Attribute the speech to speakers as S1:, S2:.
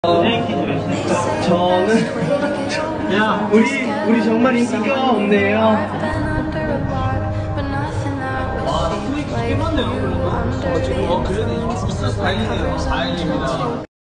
S1: 저는
S2: 야,
S1: 우리 정말 인기가 없네요.
S2: 와, 플레이 되게 많네요. 그래도 지금 그래도 있어서 다행이네요. 다행입니다.